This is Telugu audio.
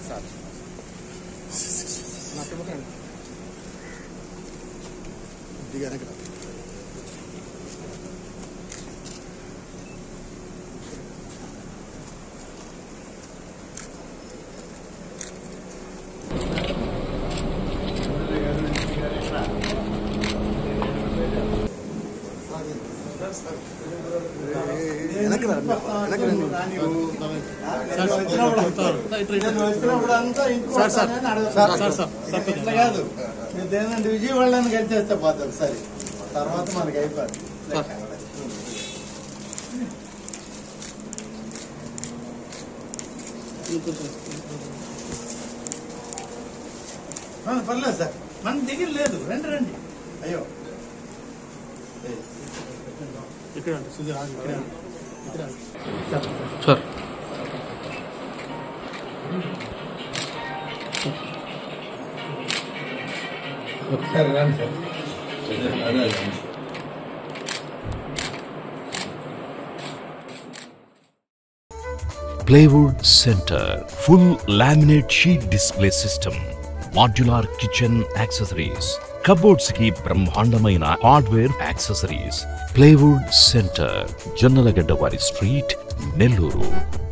సార్ ఇదేంటంటే విజయవాడని కలిసేస్తే పోతుంది సరే తర్వాత మనకి అయిపోయింది. పర్లేదు సార్ మన దిగిరి లేదు రండి రండి. అయ్యో సార్ ఒకసారి రండి sir. Plywood Center full laminate sheet display system, modular kitchen accessories, cupboards ki brahmandamaina hardware accessories. Plywood Center, Jannalagadda Vari Street, Nelluru.